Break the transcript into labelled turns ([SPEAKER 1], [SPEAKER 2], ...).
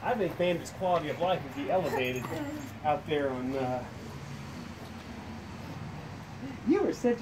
[SPEAKER 1] I think Bandit's quality of life would be elevated out there on. You were such